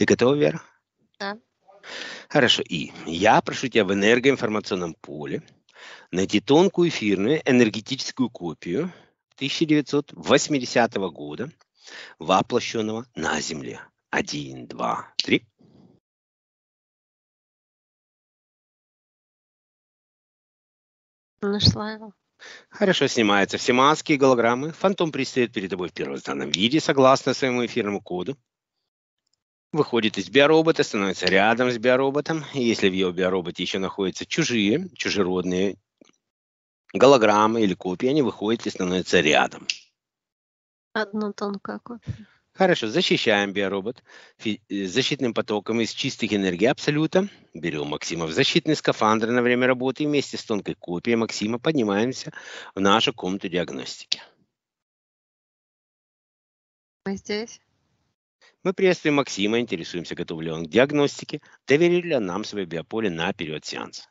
Ты готова, Вера? Да. Хорошо. И я прошу тебя в энергоинформационном поле найти тонкую эфирную энергетическую копию 1980 года, воплощенного на Земле. 1, 2, 3. Нашла его. Хорошо, снимаются все маски и голограммы. Фантом предстает перед тобой в первозданном виде, согласно своему эфирному коду. Выходит из биоробота, становится рядом с биороботом. И если в его биороботе еще находятся чужеродные голограммы или копии, они выходят и становятся рядом. Одну тонкую копию. Хорошо, защищаем биоробот защитным потоком из чистых энергий Абсолюта. Берем Максима в защитный скафандр на время работы и вместе с тонкой копией Максима поднимаемся в нашу комнату диагностики. Мы здесь. Мы приветствуем Максима, интересуемся, готов ли он к диагностике, доверили ли нам свое биополе на период сеанса.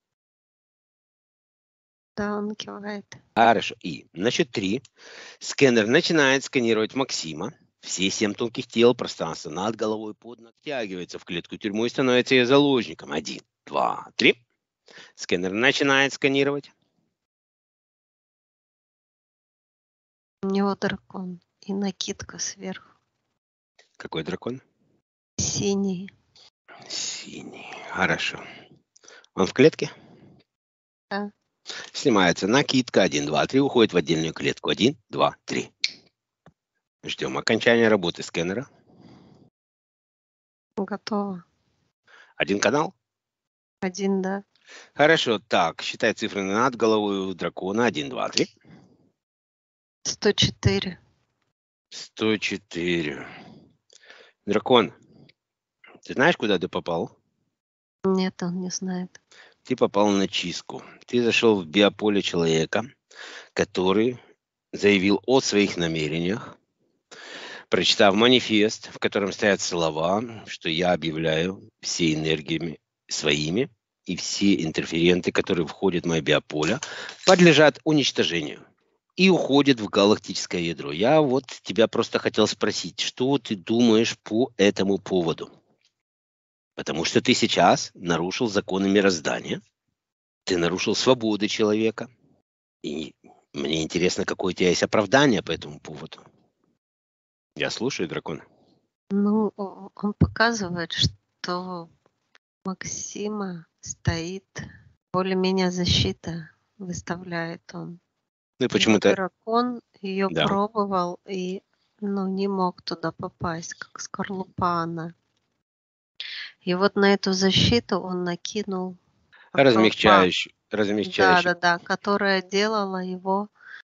Да, он кивает. Хорошо. И на счет 3 сканер начинает сканировать Максима. Все 7 тонких тел пространства над головой под ног втягивается в клетку тюрьму и становится ее заложником. 1, 2, 3. Сканер начинает сканировать. У него дракон и накидка сверху. Какой дракон? Синий. Синий. Хорошо. Он в клетке? Да. Снимается накидка. 1, 2, 3. Уходит в отдельную клетку. 1, 2, 3. Ждем окончания работы сканера. Готово. Один канал? Один, да. Хорошо. Так, считай цифры над головой у дракона. 1, 2, 3. 104. 104. Дракон, ты знаешь, куда ты попал? Нет, он не знает. Ты попал на чистку. Ты зашел в биополе человека, который заявил о своих намерениях, прочитав манифест, в котором стоят слова, что я объявляю все энергиями своими, и все интерференты, которые входят в мое биополе, подлежат уничтожению и уходят в галактическое ядро. Я вот тебя просто хотел спросить, что ты думаешь по этому поводу? Потому что ты сейчас нарушил законы мироздания, ты нарушил свободы человека. И мне интересно, какое у тебя есть оправдание по этому поводу. Я слушаю, дракон. Ну, он показывает, что Максима стоит более-менее защита, выставляет он. Ну и Его почему-то... дракон ее Да. пробовал и не мог туда попасть, как скорлупа она. И вот на эту защиту он накинул Размягчающий. Да, которая делала его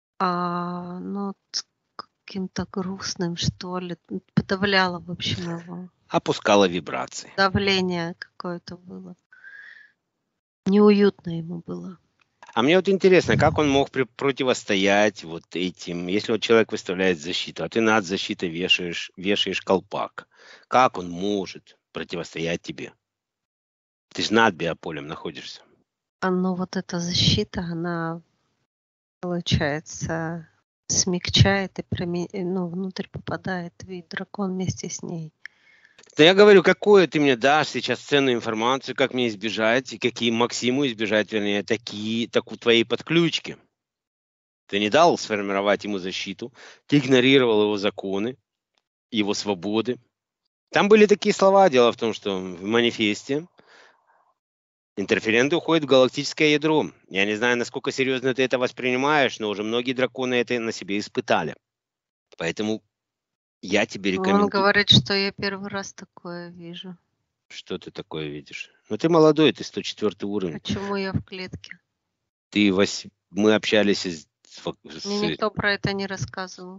каким-то грустным, что ли, подавляла, в общем, его. Опускала вибрации. Давление какое-то было. Неуютно ему было. А мне вот интересно, как он мог противостоять вот этим, если вот человек выставляет защиту, а ты над защитой вешаешь колпак. Как он может противостоять тебе? Ты же над биополем находишься. Вот эта защита, она, получается, смягчает и внутрь попадает, и дракон вместе с ней. Да я говорю, какую ты мне дашь сейчас ценную информацию, как мне избежать, и какие Максиму избежать, вернее, такую твоей подключки. Ты не дал сформировать ему защиту, ты игнорировал его законы, его свободы. Там были такие слова, дело в том, что в манифесте интерференты уходят в галактическое ядро. Я не знаю, насколько серьезно ты это воспринимаешь, но уже многие драконы это на себе испытали. Поэтому я тебе рекомендую... Он говорит, что я первый раз такое вижу. Что ты такое видишь? Ну ты молодой, ты 104 уровень. Почему я в клетке? Мы общались Мне никто про это не рассказывал.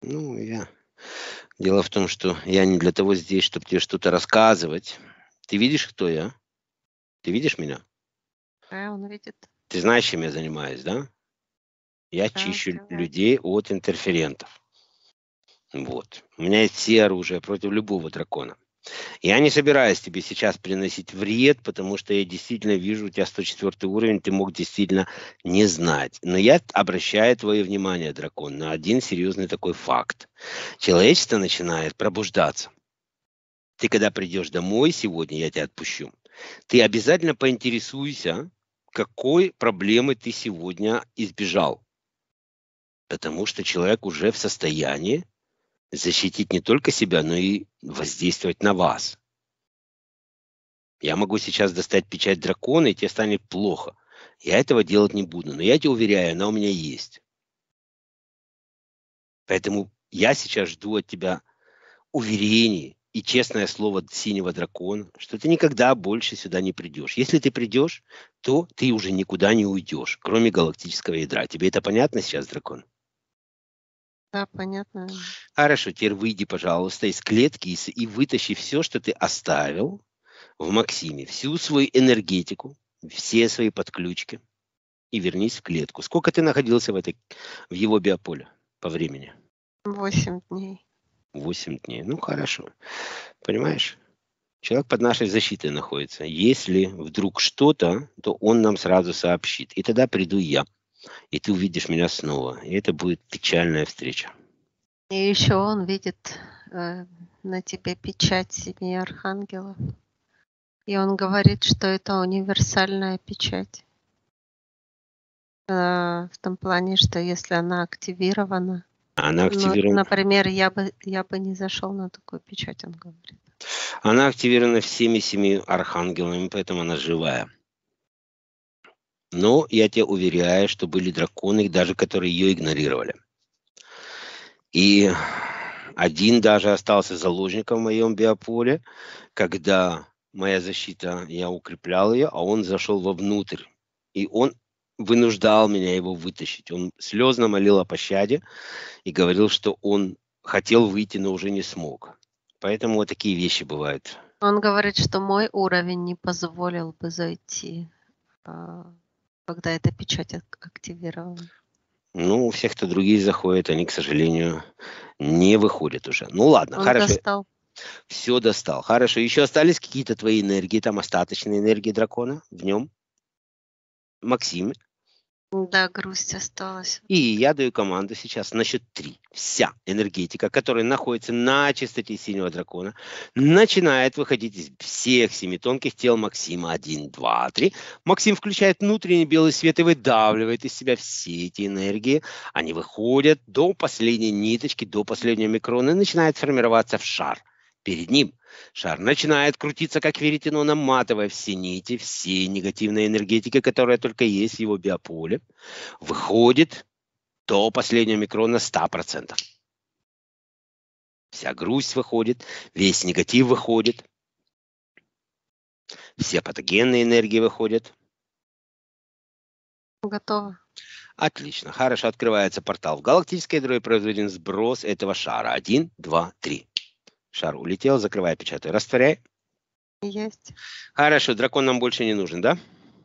Дело в том, что я не для того здесь, чтобы тебе что-то рассказывать. Ты видишь, кто я? Ты видишь меня? Да, он видит. Ты знаешь, чем я занимаюсь, да? Я чищу да. людей от интерферентов. Вот. У меня есть все оружие против любого дракона. Я не собираюсь тебе сейчас приносить вред, потому что я действительно вижу, у тебя 104 уровень, ты мог действительно не знать. Но я обращаю твое внимание, дракон, на один серьезный такой факт. Человечество начинает пробуждаться. Ты когда придешь домой сегодня, я тебя отпущу, ты обязательно поинтересуйся, какой проблемы ты сегодня избежал. Потому что человек уже в состоянии защитить не только себя, но и воздействовать на вас. Я могу сейчас достать печать дракона, и тебе станет плохо. Я этого делать не буду, но я тебе уверяю, она у меня есть. Поэтому я сейчас жду от тебя уверений и честное слово синего дракона, что ты никогда больше сюда не придешь. Если ты придешь, то ты уже никуда не уйдешь, кроме галактического ядра. Тебе это понятно сейчас, дракон? Да, понятно. Хорошо, теперь выйди, пожалуйста, из клетки и вытащи все, что ты оставил в Максиме, всю свою энергетику, все свои подключки, и вернись в клетку. Сколько ты находился в его биополе по времени? 8 дней. 8 дней. Ну, хорошо. Понимаешь? Человек под нашей защитой находится. Если вдруг что-то, то он нам сразу сообщит. И тогда приду я. И ты увидишь меня снова. И это будет печальная встреча. И еще он видит на тебе печать 7 архангелов. И он говорит, что это универсальная печать. В том плане, что если она активирована, Она активирована, например, я бы не зашел на такую печать, он говорит. она активирована всеми 7 архангелами, поэтому она живая. Но я тебя уверяю, что были драконы, даже которые ее игнорировали. И один даже остался заложником в моем биополе, когда моя защита, я укреплял ее, а он зашел вовнутрь. И он вынуждал меня его вытащить. Он слезно молил о пощаде и говорил, что он хотел выйти, но уже не смог. Поэтому вот такие вещи бывают. Он говорит, что мой уровень не позволил бы зайти, когда эта печать активирована. Ну, у всех, кто другие заходят, они, к сожалению, не выходят уже. Ну ладно, Он хорошо. достал. Все достал. Хорошо. Еще остались какие-то твои энергии, там остаточные энергии дракона в нем? Максим. Да, грусть осталась. И я даю команду сейчас на счет 3. Вся энергетика, которая находится на чистоте синего дракона, начинает выходить из всех 7 тонких тел Максима. 1, 2, 3. Максим включает внутренний белый свет и выдавливает из себя все эти энергии. Они выходят до последней ниточки, до последнего микрона и начинает формироваться в шар. Перед ним шар начинает крутиться, как веретено, наматывая все нити, все негативные энергетики, которые только есть в его биополе. Выходит до последнего микрона 100%. Вся грусть выходит, весь негатив выходит, все патогенные энергии выходят. Готово. Отлично, хорошо, открывается портал в галактическое ядро и производим сброс этого шара. 1, 2, 3. Шар улетел, закрывай, печатай, растворяй. Есть. Хорошо, дракон нам больше не нужен, да?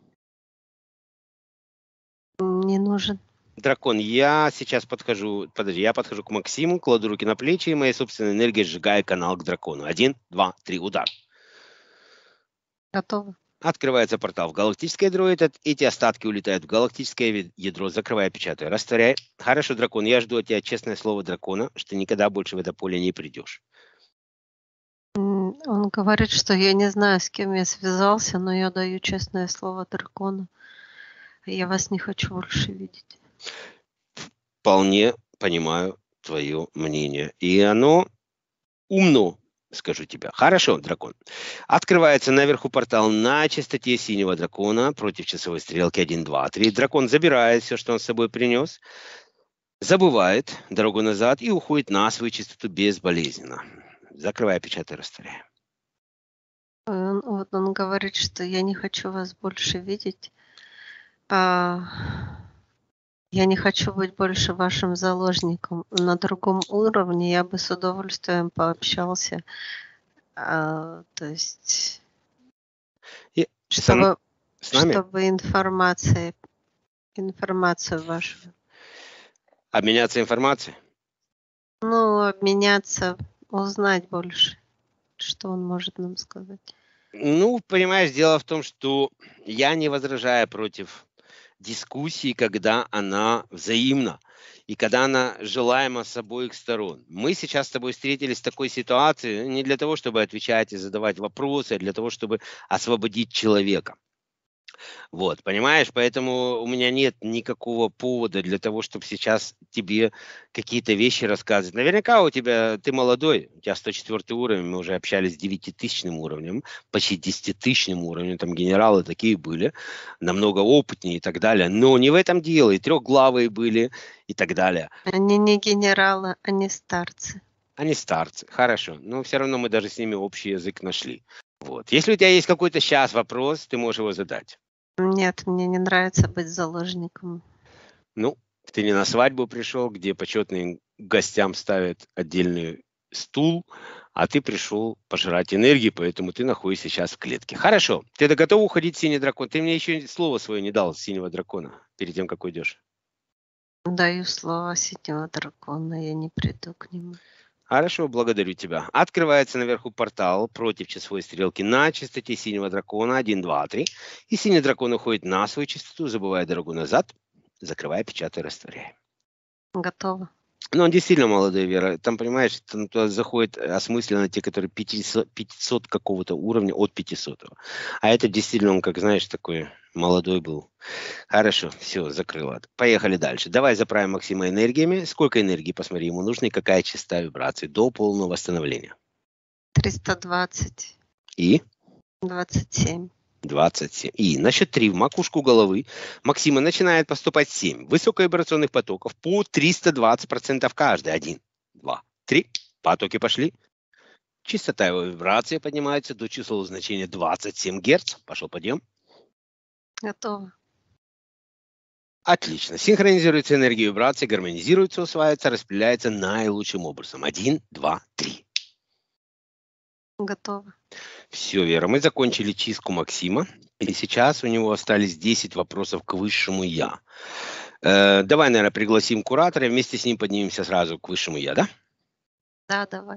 Не нужен. Дракон, я сейчас подхожу, я подхожу к Максиму, кладу руки на плечи, и моей собственной энергией сжигаю канал к дракону. 1, 2, 3, удар. Готово. Открывается портал в галактическое ядро, эти остатки улетают в галактическое ядро, закрывая, печатаю, растворяй. Хорошо, дракон, я жду от тебя честное слово дракона, что ты никогда больше в это поле не придешь. Он говорит, что я не знаю, с кем я связался, но я даю честное слово дракону. Я вас не хочу больше видеть. Вполне понимаю твое мнение. И оно умно, скажу тебе. Хорошо, дракон. Открывается наверху портал на частоте синего дракона против часовой стрелки 1, 2, 3. Дракон забирает все, что он с собой принес, забывает дорогу назад и уходит на свою частоту безболезненно. Закрывая, печатай, растворяя. Он говорит, что я не хочу вас больше видеть. Я не хочу быть больше вашим заложником. На другом уровне я бы с удовольствием пообщался. То есть, чтобы информацию вашу. Обменяться информацией? Ну, обменяться, узнать больше, что он может нам сказать. Ну, понимаешь, дело в том, что я не возражаю против дискуссии, когда она взаимна и когда она желаема с обоих сторон. Мы сейчас с тобой встретились в такой ситуации не для того, чтобы отвечать и задавать вопросы, а для того, чтобы освободить человека. Вот, понимаешь, поэтому у меня нет никакого повода для того, чтобы сейчас тебе какие-то вещи рассказывать. Наверняка ты молодой, у тебя 104 уровень, мы уже общались с 9000 уровнем, почти 10-тысячным уровнем, там генералы такие были, намного опытнее и так далее. Но не в этом дело, и трехглавые были и так далее. Они не генералы, они старцы. Они старцы, хорошо, но все равно мы даже с ними общий язык нашли. Вот. Если у тебя есть какой-то сейчас вопрос, ты можешь его задать. Нет, мне не нравится быть заложником. Ну, ты не на свадьбу пришел, где почетным гостям ставят отдельный стул, а ты пришел пожрать энергии, поэтому ты находишься сейчас в клетке. Хорошо. Ты готов уходить, синий дракон? Ты мне еще слово свое не дал, синего дракона, перед тем, как уйдешь. Даю слово синего дракона, я не приду к нему. Хорошо, благодарю тебя. Открывается наверху портал против часовой стрелки на частоте синего дракона 1, 2, 3. И синий дракон уходит на свою частоту, забывая дорогу назад, закрывая, печатая, растворяя. Готово. Ну, он действительно молодой, Вера. Там, понимаешь, там туда заходят осмысленно те, которые 500 какого-то уровня, от 500. А это действительно, он, как знаешь, такой молодой был. Хорошо, все, закрыла. Поехали дальше. Давай заправим Максима энергиями. Сколько энергии, посмотри, ему нужно и какая частота вибрации до полного восстановления. 320. И? 27. 27. И на счет 3 в макушку головы Максима начинает поступать 7 высоковибрационных потоков по 320% каждый. 1, 2, 3. Потоки пошли. Частота его вибрации поднимается до числового значения 27 Гц. Пошел подъем. Готово. Отлично. Синхронизируется энергия вибрации, гармонизируется, усваивается, распределяется наилучшим образом. 1, 2, 3. Готово. Все, Вера, мы закончили чистку Максима. И сейчас у него остались 10 вопросов к высшему Я. Давай, наверное, пригласим куратора, вместе с ним поднимемся сразу к высшему Я, да? Да, давай.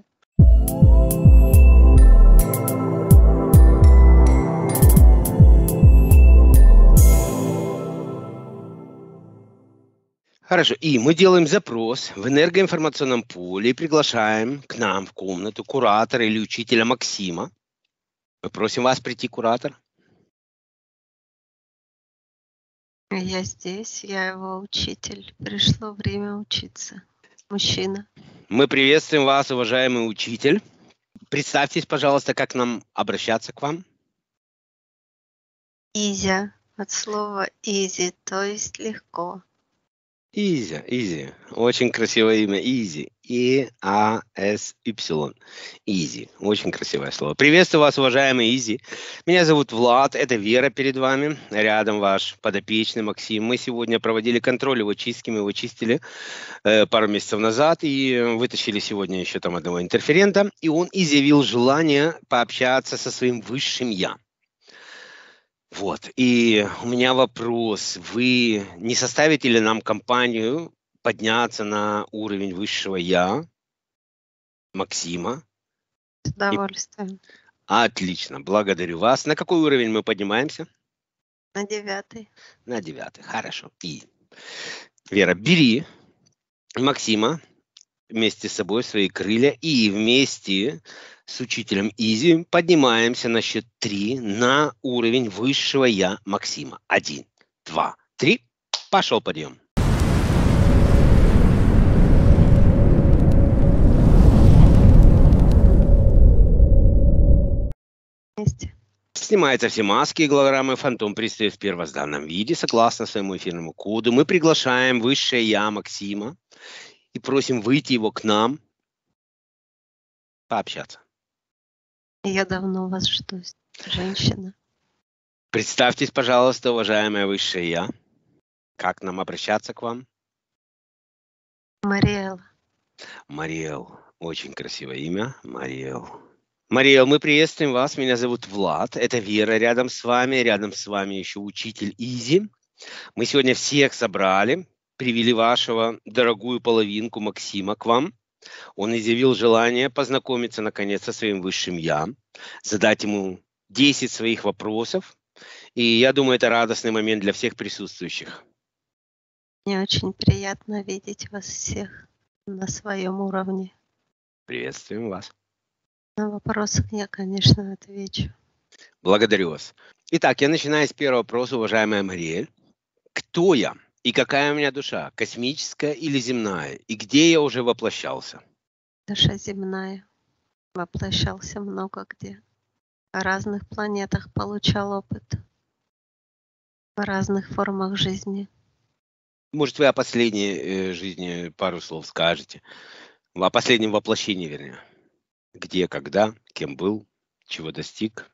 Хорошо, и мы делаем запрос в энергоинформационном поле и приглашаем к нам в комнату куратора или учителя Максима. Мы просим вас прийти, куратор. Я здесь, я его учитель. Пришло время учиться. Мужчина. Мы приветствуем вас, уважаемый учитель. Представьтесь, пожалуйста, как нам обращаться к вам. Изя. От слова easy, то есть легко. Изи. Очень красивое имя. Изи. И-А-С-Y. Изи. Очень красивое слово. Приветствую вас, уважаемый Изи. Меня зовут Влад. Это Вера перед вами. Рядом ваш подопечный Максим. Мы сегодня проводили контроль его чистки. Мы его чистили пару месяцев назад и вытащили сегодня еще там одного интерферента. И он изъявил желание пообщаться со своим высшим Я. Вот, и у меня вопрос. Вы не составите ли нам компанию подняться на уровень высшего Я, Максима? С удовольствием. Отлично, благодарю вас. На какой уровень мы поднимаемся? На 9. На 9, хорошо. И, Вера, бери Максима вместе с собой в свои крылья и вместе с учителем Изи поднимаемся на счет 3 на уровень высшего Я Максима. 1, 2, 3. Пошел подъем. Вместе. Снимаются все маски и голограммы. Фантом предстает в первозданном виде. Согласно своему эфирному коду, мы приглашаем высшее Я Максима и просим выйти его к нам пообщаться. Я давно вас жду, женщина. Представьтесь, пожалуйста, уважаемая высшее Я. Как нам обращаться к вам? Мариэла. Мариэл. Очень красивое имя. Мариэл. Мариэл, мы приветствуем вас. Меня зовут Влад. Это Вера рядом с вами. Рядом с вами еще учитель Изи. Мы сегодня всех собрали. Привели вашего дорогую половинку Максима к вам. Он изъявил желание познакомиться наконец со своим высшим Я, задать ему 10 своих вопросов И я думаю, это радостный момент для всех присутствующих. Мне очень приятно видеть вас всех на своем уровне. Приветствуем вас. На вопросы я, конечно, отвечу. Благодарю вас. Итак, я начинаю с первого вопроса, уважаемая Мариэль. Кто я и какая у меня душа, космическая или земная, и где я уже воплощался? Душа земная. Воплощался много где. На разных планетах получал опыт. В разных формах жизни. Может, вы о последней жизни пару слов скажете? О последнем воплощении, вернее. Где, когда, кем был, чего достиг?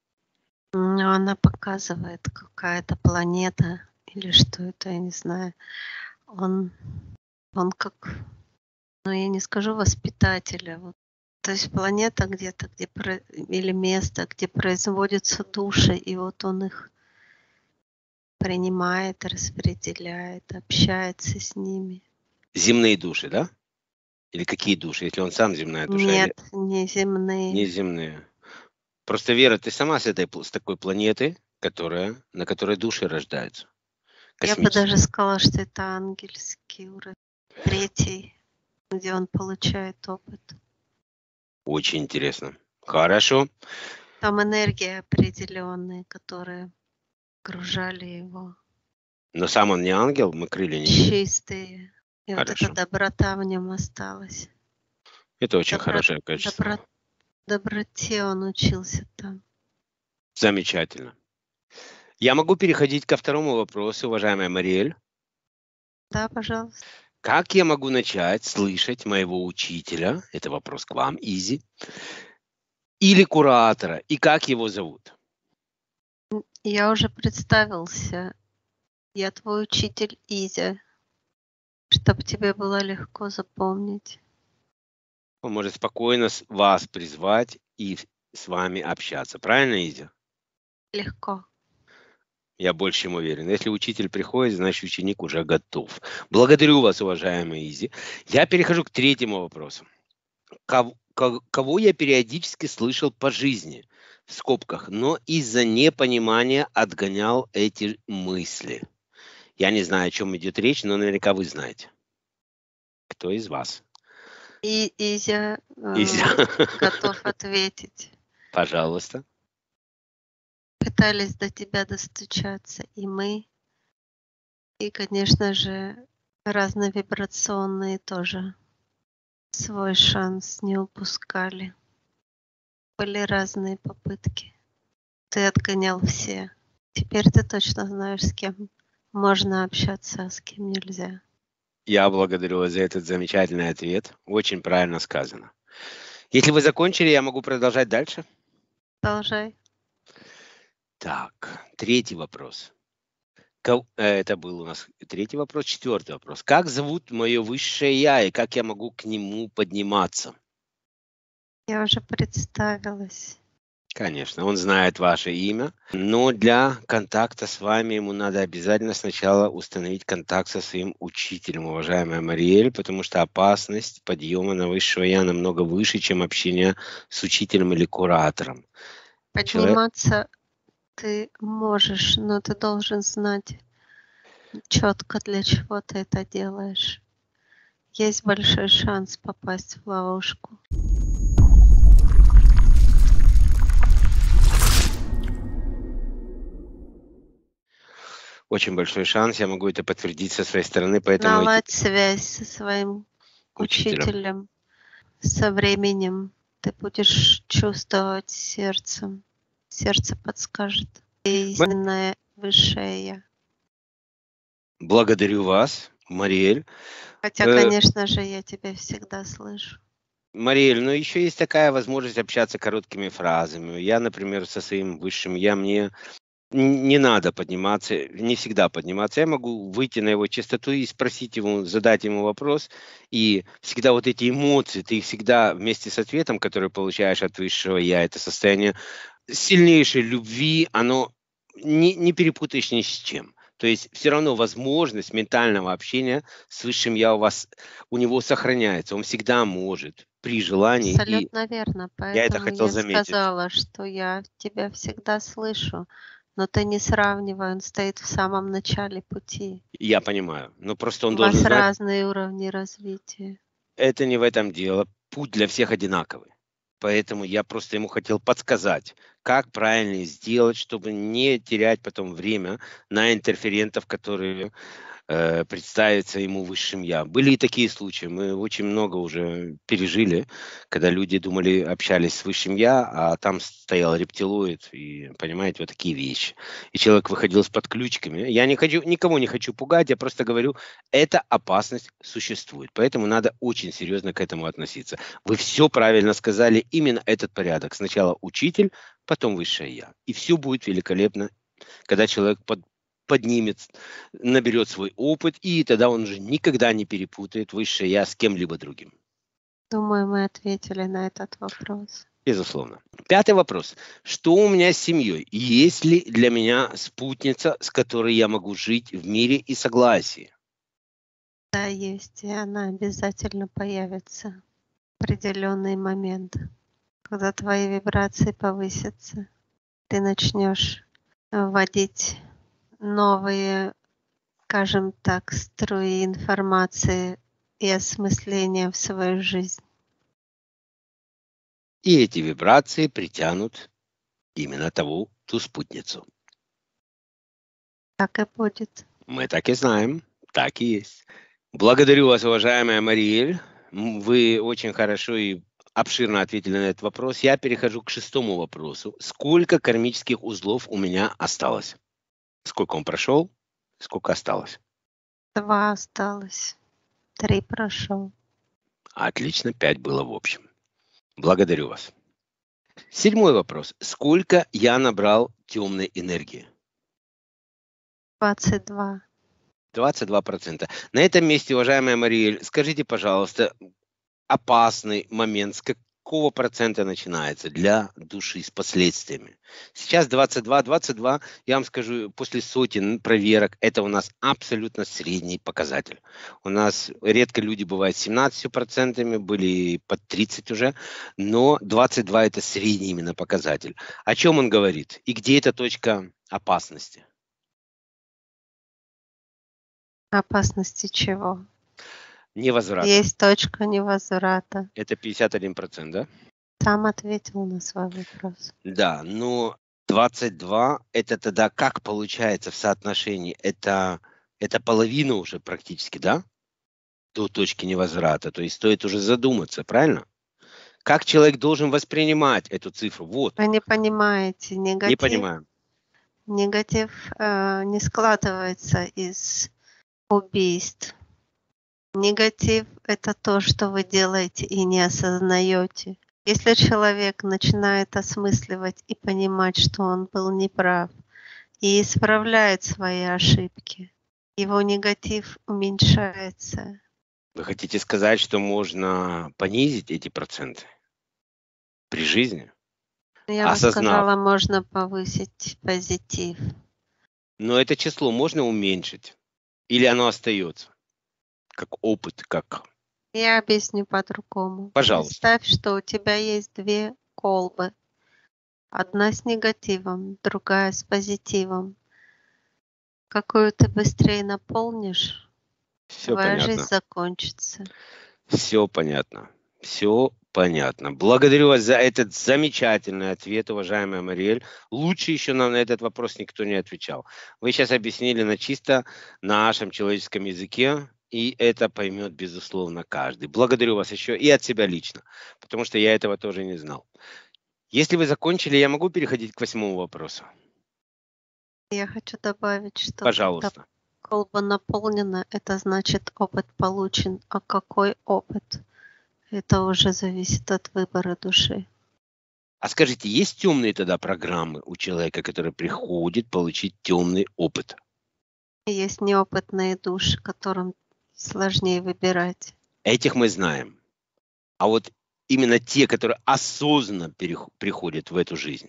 Но она показывает, какая-то планета или что это, я не знаю. Он как, ну я не скажу воспитателя, вот. То есть планета где-то, или место, где производятся души, и вот он их принимает, распределяет, общается с ними. Земные души, да? Или какие души? Если он сам земная душа? Нет, не земные. Не земные. Просто, Вера, ты сама с такой планеты, на которой души рождаются. Я бы даже сказала, что это ангельский уровень. 3, где он получает опыт. Очень интересно. Хорошо. Там энергии определенные, которые окружали его. Но сам он не ангел, мы крылья не видим. Чистые. И Хорошо. вот эта доброта в нем осталась. Это очень хорошее качество. Доброте он учился там. Замечательно. Я могу переходить ко второму вопросу, уважаемая Мариэль. Да, пожалуйста. Как я могу начать слышать моего учителя? Это вопрос к вам, Изи. Или куратора. И как его зовут? Я уже представился. Я твой учитель Изя. Чтобы тебе было легко запомнить. Он может спокойно вас призвать и с вами общаться. Правильно, Изя? Легко. Я больше чем уверен. Если учитель приходит, значит, ученик уже готов. Благодарю вас, уважаемый Изи. Я перехожу к третьему вопросу. Кого я периодически слышал по жизни, в скобках, но из-за непонимания отгонял эти мысли? Я не знаю, о чем идет речь, но наверняка вы знаете. Кто из вас? И Изя готов ответить. Пожалуйста. Пытались до тебя достучаться и мы, и, конечно же, разновибрационные тоже свой шанс не упускали. Были разные попытки. Ты отгонял все. Теперь ты точно знаешь, с кем можно общаться, а с кем нельзя. Я благодарю вас за этот замечательный ответ. Очень правильно сказано. Если вы закончили, я могу продолжать дальше? Продолжай. Так, третий вопрос. Это был у нас третий вопрос. Четвертый вопрос. Как зовут мое высшее я и как я могу к нему подниматься? Я уже представилась. Конечно, он знает ваше имя, но для контакта с вами ему надо обязательно сначала установить контакт со своим учителем, уважаемая Мариэль, потому что опасность подъема на высшего я намного выше, чем общение с учителем или куратором. Подниматься ты можешь, но ты должен знать четко, для чего ты это делаешь. Есть большой шанс попасть в ловушку. Очень большой шанс, я могу это подтвердить со своей стороны, поэтому... Наладь связь со своим учителем. Со временем ты будешь чувствовать сердцем. Сердце подскажет. Истинное высшее я. Благодарю вас, Мариэль. Хотя, конечно же, я тебя всегда слышу. Мариэль, но еще есть такая возможность общаться короткими фразами. Я, например, со своим высшим я, мне не надо подниматься, не всегда подниматься. Я могу выйти на его частоту и спросить ему, задать ему вопрос. И всегда вот эти эмоции, ты их всегда вместе с ответом, который получаешь от высшего я, это состояние сильнейшей любви, оно не перепутаешь ни с чем. То есть все равно возможность ментального общения с высшим я у него сохраняется. Он всегда может при желании. Абсолютно верно. Поэтому я это хотел заметить. сказала, что я тебя всегда слышу. Но ты не сравнивай, он стоит в самом начале пути. Я понимаю. Но просто он У должен вас знать, разные уровни развития. это не в этом дело. Путь для всех одинаковый. Поэтому я просто ему хотел подсказать, как правильно сделать, чтобы не терять потом время на интерферентов, которые представиться ему высшим я. Были и такие случаи. Мы очень много уже пережили, когда люди думали, общались с высшим я, а там стоял рептилоид, и, понимаете, вот такие вещи. И человек выходил с подключками. Я не хочу, никого не хочу пугать, я просто говорю, эта опасность существует. Поэтому надо очень серьезно к этому относиться. Вы все правильно сказали, именно этот порядок. Сначала учитель, потом высшее я. И все будет великолепно, когда человек поднимет, наберет свой опыт, и тогда он уже никогда не перепутает высшее я с кем-либо другим. Думаю, мы ответили на этот вопрос. Безусловно. Пятый вопрос. Что у меня с семьей? Есть ли для меня спутница, с которой я могу жить в мире и согласии? Да, есть, и она обязательно появится в определенный момент. Когда твои вибрации повысятся, ты начнешь вводить новые, скажем так, струи информации и осмысления в свою жизнь. И эти вибрации притянут именно ту спутницу. Так и будет. Мы так и знаем, так и есть. Благодарю вас, уважаемая Мариэль. Вы очень хорошо и обширно ответили на этот вопрос. Я перехожу к шестому вопросу. Сколько кармических узлов у меня осталось? Сколько он прошел? Сколько осталось? 2 осталось. 3 прошел. Отлично, 5 было в общем. Благодарю вас. Седьмой вопрос. Сколько я набрал темной энергии? 22. 22%. На этом месте, уважаемая Мариэль, скажите, пожалуйста, опасный момент, с какого процента начинается для души с последствиями? Сейчас 22. 22, я вам скажу, после сотен проверок, это у нас абсолютно средний показатель. У нас редко люди бывают с 17%, были под 30 уже, но 22 это средний именно показатель. О чем он говорит? И где эта точка опасности? Опасности чего? Невозврата. Есть точка невозврата. Это 51%, да? Сам ответил на свой вопрос. Да, но 22 это тогда как получается в соотношении? Это половина уже практически, да? До точки невозврата. То есть стоит уже задуматься, правильно? Как человек должен воспринимать эту цифру? Вот, Вы не понимаете, не понимаю. негатив не складывается из убийств. Негатив – это то, что вы делаете и не осознаете. Если человек начинает осмысливать и понимать, что он был неправ, и исправляет свои ошибки, его негатив уменьшается. Вы хотите сказать, что можно понизить эти проценты при жизни, Я бы осознав? сказала, можно повысить позитив. Но это число можно уменьшить? Или оно остается? Как опыт, как... Я объясню по-другому. Пожалуйста. Представь, что у тебя есть 2 колбы. Одна с негативом, другая с позитивом. Какую ты быстрее наполнишь, Все твоя жизнь понятно. закончится. Все понятно. Все понятно. Благодарю вас за этот замечательный ответ, уважаемая Мариэль. Лучше еще нам на этот вопрос никто не отвечал. Вы сейчас объяснили на чисто нашем человеческом языке, и это поймет, безусловно, каждый. Благодарю вас еще и от себя лично, потому что я этого тоже не знал. Если вы закончили, я могу переходить к 8-му вопросу? Я хочу добавить, что когда Пожалуйста. колба наполнена, это значит опыт получен. А какой опыт? Это уже зависит от выбора души. А скажите, есть темные тогда программы у человека, который приходит получить темный опыт? Есть неопытные души, которым сложнее выбирать. Этих мы знаем. А вот именно те, которые осознанно приходят в эту жизнь,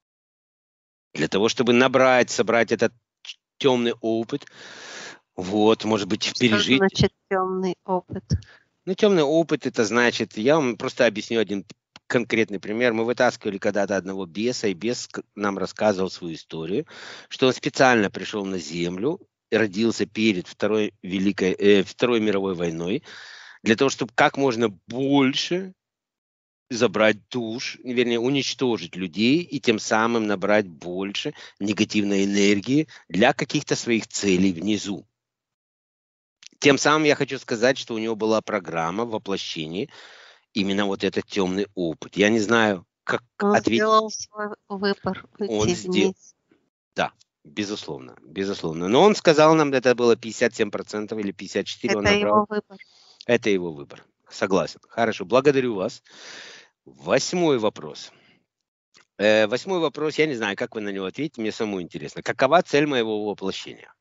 для того, чтобы собрать этот темный опыт, вот, может быть, Что пережить. значит темный опыт? Ну, темный опыт, это значит, я вам просто объясню один конкретный пример. Мы вытаскивали когда-то одного беса, и бес нам рассказывал свою историю, что он специально пришел на Землю и родился перед Второй мировой войной для того, чтобы как можно больше забрать душ, вернее, уничтожить людей и тем самым набрать больше негативной энергии для каких-то своих целей внизу. Тем самым я хочу сказать, что у него была программа в воплощении, именно вот этот темный опыт. Я не знаю, как Он ответить. сделал свой выбор уйти вниз. Да, безусловно, безусловно. Но он сказал нам, это было 57% или 54%. Это его выбор. Это его выбор. Согласен. Хорошо, благодарю вас. 8-й вопрос. 8-й вопрос, я не знаю, как вы на него ответите, мне самому интересно. Какова цель моего воплощения?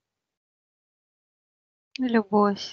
Любовь.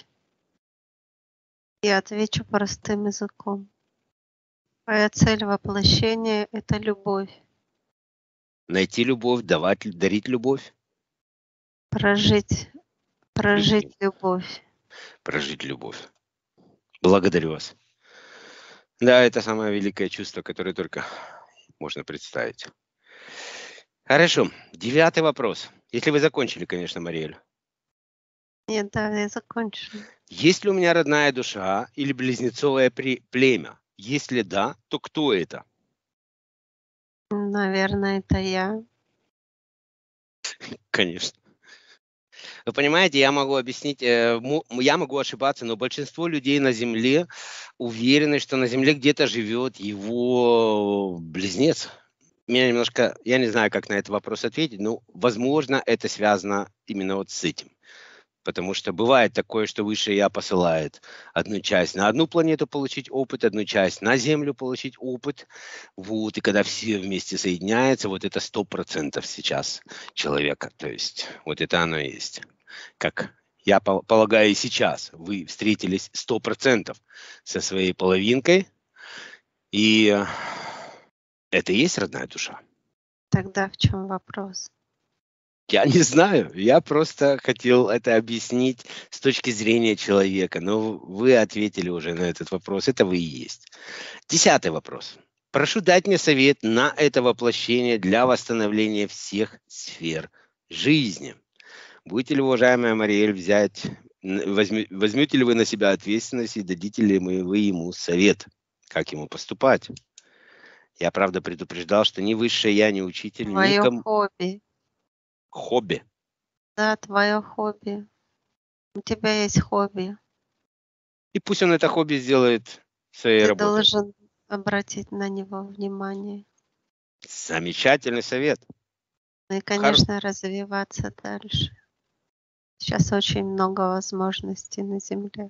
Я отвечу простым языком. Твоя цель воплощения – это любовь. Найти любовь, дарить любовь? Прожить любовь. Прожить любовь. Благодарю вас. Да, это самое великое чувство, которое только можно представить. Хорошо. 9-й вопрос. Если вы закончили, конечно, Мариэль. Нет, да, я закончила. Есть ли у меня родная душа или близнецовое племя? Если да, то кто это? Наверное, это я. Конечно. Вы понимаете, я могу объяснить, я могу ошибаться, но большинство людей на Земле уверены, что на Земле где-то живет его близнец. Меня немножко, я не знаю, как на этот вопрос ответить, но, возможно, это связано именно вот с этим. Потому что бывает такое, что Высшее Я посылает одну часть на одну планету получить опыт, одну часть на Землю получить опыт. Вот, и когда все вместе соединяются, вот это 100% сейчас человека. То есть вот это оно и есть. Как я полагаю, и сейчас вы встретились 100% со своей половинкой, и это и есть родная душа. Тогда в чем вопрос? Я не знаю, я просто хотел это объяснить с точки зрения человека, но вы ответили уже на этот вопрос, это вы и есть. 10-й вопрос. Прошу дать мне совет на это воплощение для восстановления всех сфер жизни. Будете ли, уважаемая Мариэль, возьмете ли вы на себя ответственность и дадите ли вы ему совет, как ему поступать? Я, правда, предупреждал, что ни Высшее Я, ни учитель, Твое никому... хобби. Хобби. Да, твое хобби. У тебя есть хобби. И пусть он это хобби сделает своей Ты работой. должен обратить на него внимание. Замечательный совет. Ну и, конечно, развиваться дальше. Сейчас очень много возможностей на Земле.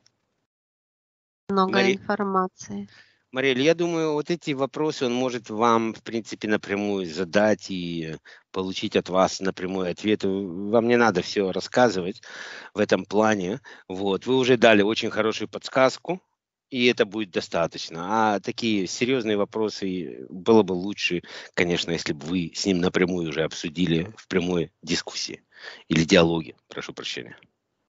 Много информации. Мариэль, я думаю, вот эти вопросы он может вам, в принципе, напрямую задать и получить от вас напрямую ответ. Вам не надо все рассказывать в этом плане. Вот. Вы уже дали очень хорошую подсказку, и это будет достаточно. А такие серьезные вопросы было бы лучше, конечно, если бы вы с ним напрямую уже обсудили в прямой дискуссии или диалоге, прошу прощения.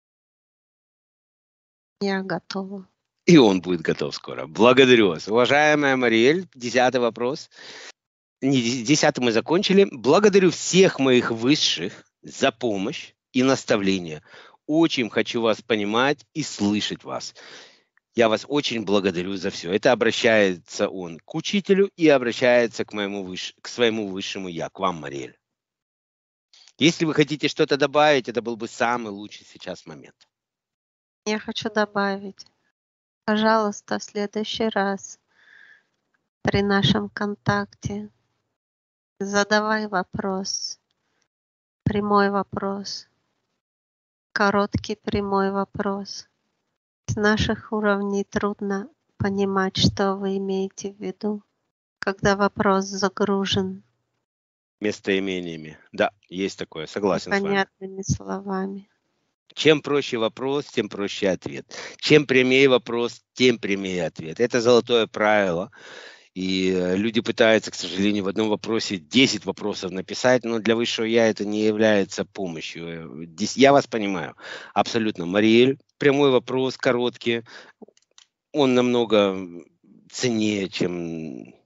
Я готова. И он будет готов скоро. Благодарю вас. Уважаемая Мариэль, 10-й вопрос. 10-й мы закончили. Благодарю всех моих высших за помощь и наставление. Очень хочу вас понимать и слышать вас. Я вас очень благодарю за все. Это обращается он к учителю и обращается к своему высшему Я, к вам, Мариэль. Если вы хотите что-то добавить, это был бы самый лучший сейчас момент. Я хочу добавить. Пожалуйста, в следующий раз при нашем контакте задавай вопрос, прямой вопрос, короткий прямой вопрос. С наших уровней трудно понимать, что вы имеете в виду, когда вопрос загружен Местоимениями. Да, есть такое, согласен с вами. понятными словами. Чем проще вопрос, тем проще ответ. Чем прямее вопрос, тем прямее ответ. Это золотое правило. И люди пытаются, к сожалению, в одном вопросе 10 вопросов написать, но для Высшего Я это не является помощью. Я вас понимаю. Абсолютно. Мариэль, прямой вопрос, короткий. Он намного ценнее, чем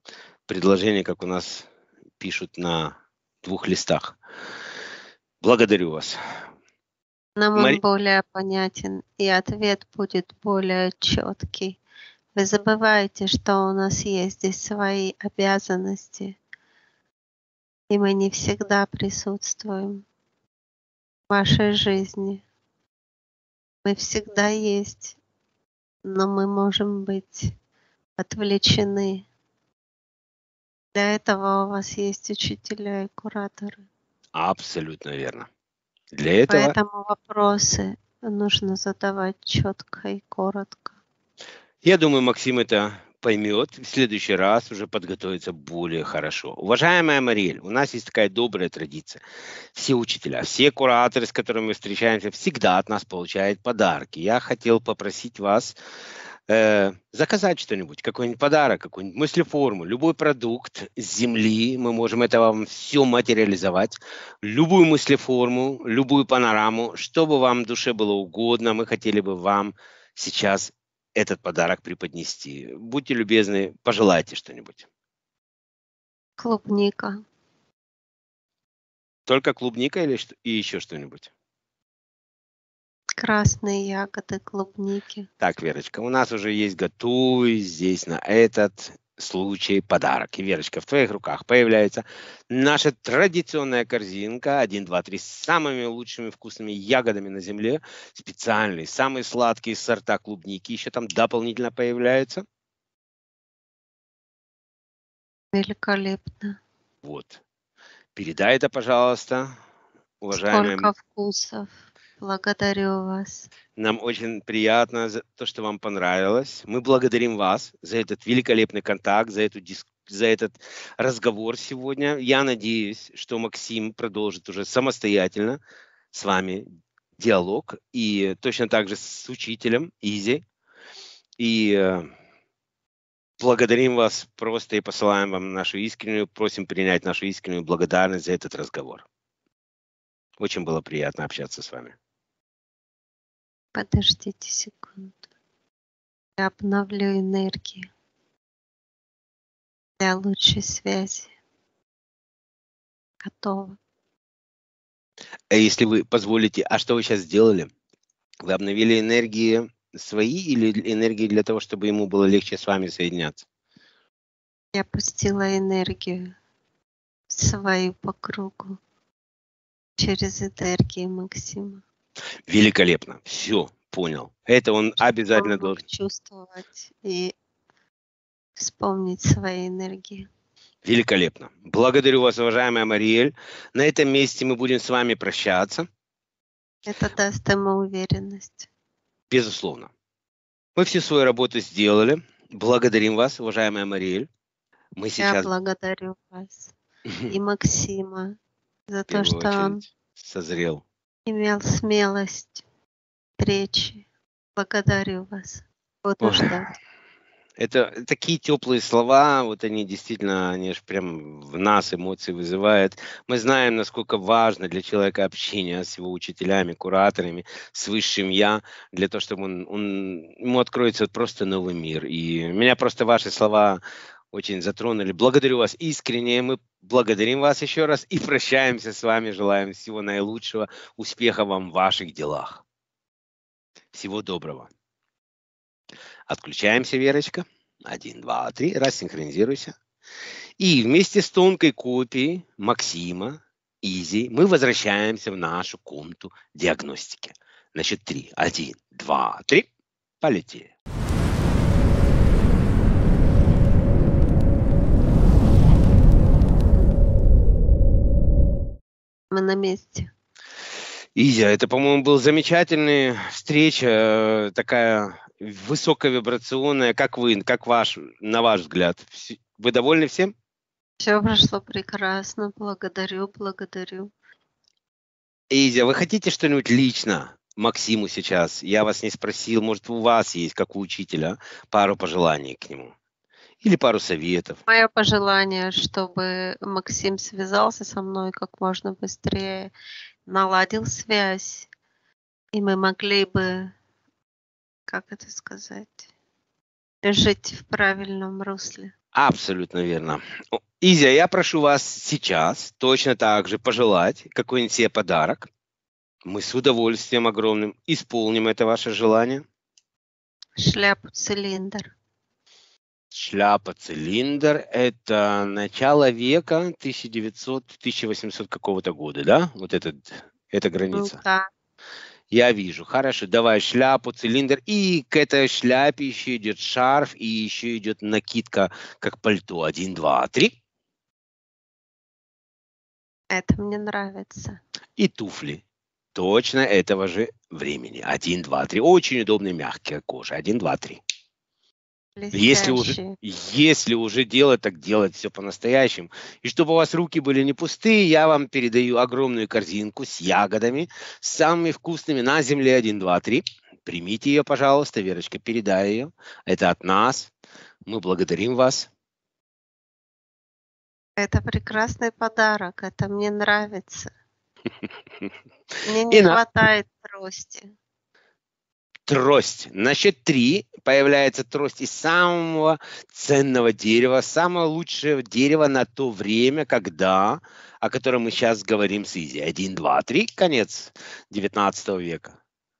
предложение, как у нас пишут на 2 листах. Благодарю вас. Нам Мари- он более понятен, и ответ будет более четкий. Вы забываете, что у нас есть здесь свои обязанности, и мы не всегда присутствуем в вашей жизни. Мы всегда есть, но мы можем быть отвлечены. Для этого у вас есть учителя и кураторы. Абсолютно верно. Для этого, Поэтому вопросы нужно задавать четко и коротко. я думаю, Максим это поймет, в следующий раз уже подготовится более хорошо. Уважаемая Мариэль, у нас есть такая добрая традиция. Все учителя, все кураторы, с которыми мы встречаемся, всегда от нас получают подарки. Я хотел попросить вас заказать что-нибудь, какой-нибудь подарок, какую-нибудь мыслеформу, любой продукт с земли, мы можем это вам все материализовать, любую мыслеформу, любую панораму, что бы вам в душе было угодно, мы хотели бы вам сейчас этот подарок преподнести. Будьте любезны, пожелайте что-нибудь. Клубника, Только клубника или и еще что-нибудь? красные ягоды, клубники. Так, Верочка, у нас уже есть готовый здесь на этот случай подарок. И, Верочка, в твоих руках появляется наша традиционная корзинка 1, 2, 3 с самыми лучшими вкусными ягодами на земле. Специальные, самые сладкие сорта клубники еще там дополнительно появляются. Великолепно. Вот. Передай это, пожалуйста, уважаемая. Сколько вкусов. Благодарю вас. Нам очень приятно за то, что вам понравилось. Мы благодарим вас за этот великолепный контакт, за этот разговор сегодня. Я надеюсь, что Максим продолжит уже самостоятельно с вами диалог и точно так же с учителем Изи. И благодарим вас просто и посылаем вам просим принять нашу искреннюю благодарность за этот разговор. Очень было приятно общаться с вами. Подождите секунду. Я обновлю энергию для лучшей связи. Готово. Если вы позволите, а что вы сейчас сделали? Вы обновили энергии свои или энергии для того, чтобы ему было легче с вами соединяться? Я пустила энергию свою по кругу через энергию Максима. Великолепно. Все, понял. Это он обязательно Он мог должен. чувствовать и вспомнить свои энергии. Великолепно. Благодарю вас, уважаемая Мариэль. На этом месте мы будем с вами прощаться. Это даст ему уверенность. Безусловно. Мы всю свою работу сделали. Благодарим вас, уважаемая Мариэль. Мы Я сейчас благодарю вас и Максима за в то, первую что он очередь созрел. имел смелость встречи. Благодарю вас. Буду Ой, ждать. это такие теплые слова, вот они действительно, они же прям в нас эмоции вызывают. Мы знаем, насколько важно для человека общение с его учителями, кураторами, с высшим я, для того, чтобы ему откроется просто новый мир. И меня просто ваши слова очень затронули. Благодарю вас искренне, мы благодарим вас еще раз и прощаемся с вами. Желаем всего наилучшего, успеха вам в ваших делах. Всего доброго. Отключаемся, Верочка. 1, 2, 3. Рассинхронизируйся. И вместе с тонкой копией Максима, Изи, мы возвращаемся в нашу комнату диагностики. На счет 3. 1, 2, 3. Полетели. Мы на месте. Изя, это, по-моему, была замечательная встреча, такая высоковибрационная. Как вы, на ваш взгляд? Вы довольны всем? Все прошло прекрасно. Благодарю. Изя, вы хотите что-нибудь лично Максиму сейчас? Я вас не спросил, может, у вас есть, как у учителя, пару пожеланий к нему? Или пару советов? Мое пожелание, чтобы Максим связался со мной как можно быстрее, наладил связь, и мы могли бы, как это сказать, жить в правильном русле. Абсолютно верно. Изя, я прошу вас сейчас точно так же пожелать какой-нибудь себе подарок. Мы с удовольствием огромным исполним это ваше желание. Шляпу-цилиндр. Шляпа-цилиндр – это начало века 1900-1800 какого-то года, да? Вот эта граница. Да. Я вижу. Хорошо, давай шляпу, цилиндр. И к этой шляпе еще идет шарф, и еще идет накидка, как пальто. 1, 2, 3. Это мне нравится. И туфли. Точно этого же времени. 1, 2, 3. Очень удобная мягкая кожа. 1, 2, 3. Если уже делать, так делать все по-настоящему. И чтобы у вас руки были не пустые, я вам передаю огромную корзинку с ягодами, самыми вкусными на земле. 1, 2, 3. Примите ее, пожалуйста, Верочка, передай ее. Это от нас. Мы благодарим вас. Это прекрасный подарок. Это мне нравится. Мне не хватает трости. Трость. На счет 3 появляется трость из самого ценного дерева, самого лучшего дерева на то время, о котором мы сейчас говорим с Изи. 1, 2, 3. Конец 19 века.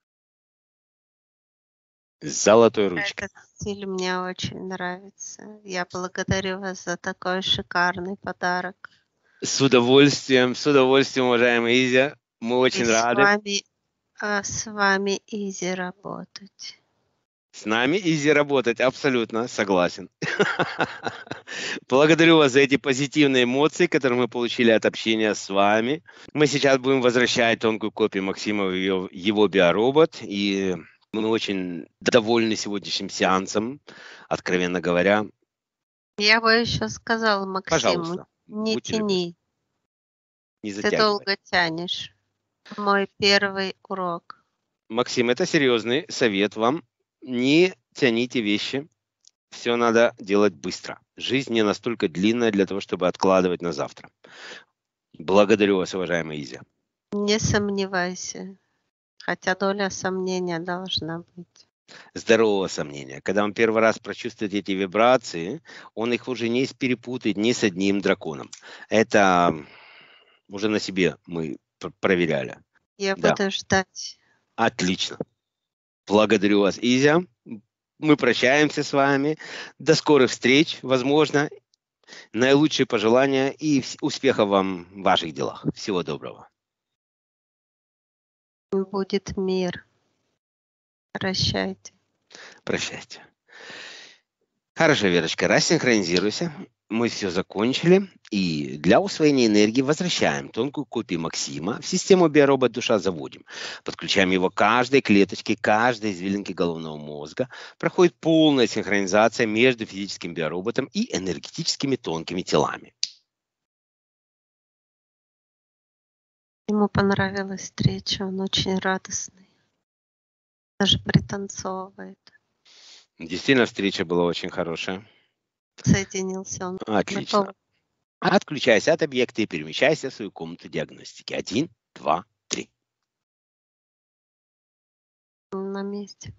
С золотой ручкой. Этот стиль мне очень нравится. Я благодарю вас за такой шикарный подарок. С удовольствием, уважаемая Изя. Мы очень рады. С вами изи работать. С нами изи работать, абсолютно согласен. Благодарю вас за эти позитивные эмоции, которые мы получили от общения с вами. Мы сейчас будем возвращать тонкую копию Максима в его биоробот. И мы очень довольны сегодняшним сеансом, откровенно говоря. Я бы еще сказала Максиму, пожалуйста, не тяни. Не затягивай. Ты долго тянешь. Мой первый урок. Максим, это серьезный совет вам. Не тяните вещи. Все надо делать быстро. Жизнь не настолько длинная для того, чтобы откладывать на завтра. Благодарю вас, уважаемая Изя. Не сомневайся. Хотя доля сомнения должна быть. Здорового сомнения. Когда он первый раз прочувствует эти вибрации, он их уже не перепутает ни с одним драконом. Это уже на себе мы проверяли. Я буду ждать. Отлично. Благодарю вас, Изя. Мы прощаемся с вами. До скорых встреч, возможно. Наилучшие пожелания и успехов вам в ваших делах. Всего доброго. Будет мир. Прощайте. Прощайте. Хорошо, Верочка, рассинхронизируйся. Мы все закончили. И для усвоения энергии возвращаем тонкую копию Максима в систему биоробот душа заводим. Подключаем его к каждой клеточке, каждой извилинки головного мозга. Проходит полная синхронизация между физическим биороботом и энергетическими тонкими телами. Ему понравилась встреча, он очень радостный. Даже пританцовывает. Действительно, встреча была очень хорошая. Соединился он. Отлично. Готов. Отключайся от объекта и перемещайся в свою комнату диагностики. 1, 2, 3. На месте.